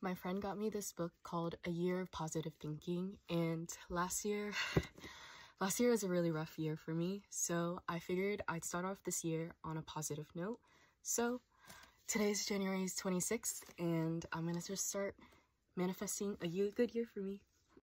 my friend got me this book called A Year of Positive Thinking, and last year was a really rough year for me, so I figured I'd start off this year on a positive note. So today's January 26th, and I'm gonna just start manifesting a good year for me.